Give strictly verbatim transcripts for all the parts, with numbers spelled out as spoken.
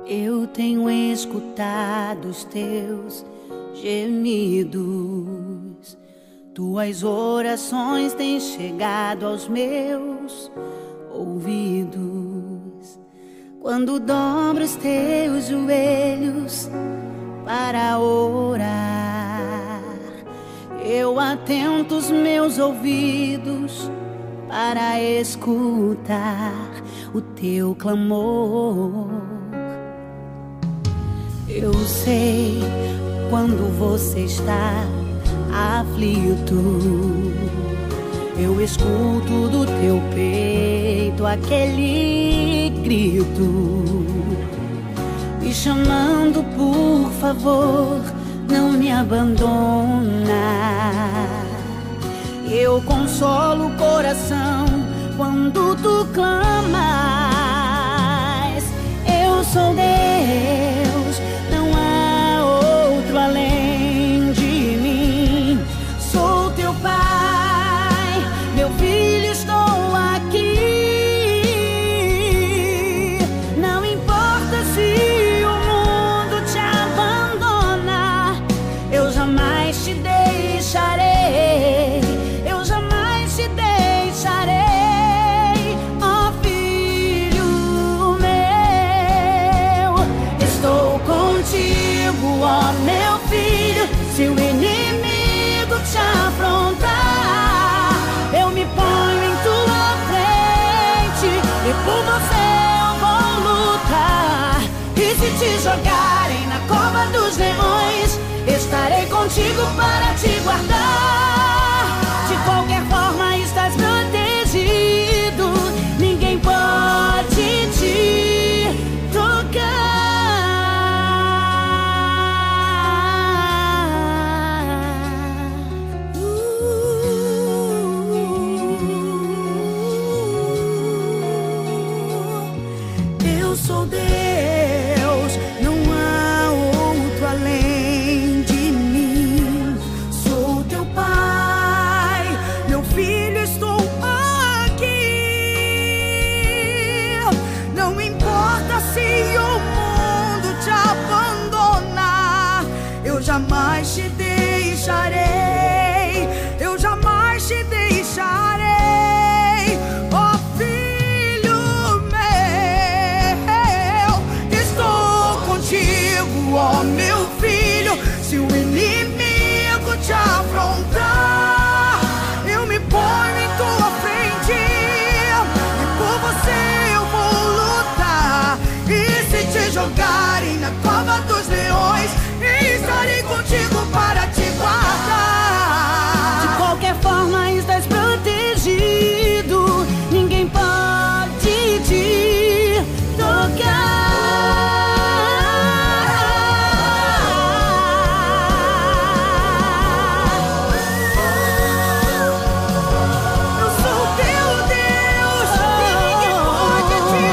Eu tenho escutado os teus gemidos, tuas orações têm chegado aos meus ouvidos. Quando dobro os teus joelhos para orar, eu atento os meus ouvidos para escutar o teu clamor. Eu sei quando você está aflito, eu escuto do teu peito aquele grito, me chamando, por favor, não me abandona. Eu consolo o coração quando tu clamas. Eu sou Deus, não há outro além de mim. Sou teu pai, meu filho, estou aqui. Não importa se o mundo te abandona, eu jamais te deixarei. Eu jamais te deixarei, ó filho meu. Estou contigo, ó meu filho. Se o inimigo te afrontar, eu me ponho em tua frente e por você eu vou lutar. E se te jogarem na cova dos leões, estarei contigo para te guardar. De qualquer forma estás protegido, ninguém pode te tocar. Eu sou Deus, não há outro além de mim. Sou teu pai, meu filho, estou aqui. Não importa se o mundo te abandonar, eu jamais te deixarei. Eu jamais te deixarei, ó filho meu. Estou contigo, ó meu filho. Se o inimigo te afrontar, eu me ponho em tua frente e por você eu vou lutar. E se te jogarem na cova dos leões, estarei contigo para te guardar. De qualquer forma estás protegido, ninguém pode te tocar. Eu sou teu Deus e ninguém pode te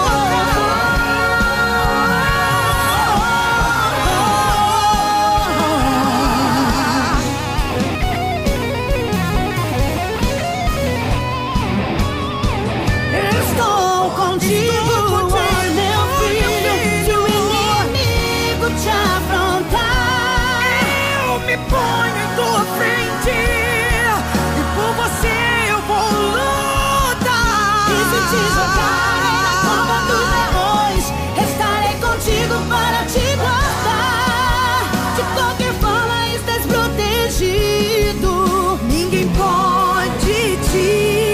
Estou contigo, ó meu filho. Se o inimigo te afrontar, eu me ponho em tua frente e por você eu vou lutar. E se te jogarem na cova dos leões, estarei contigo para te guardar. De qualquer forma estás protegido, ninguém pode te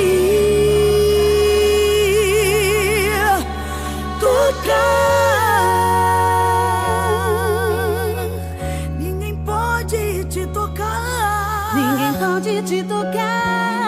tocar. Ninguém pode te tocar. Ninguém pode te tocar.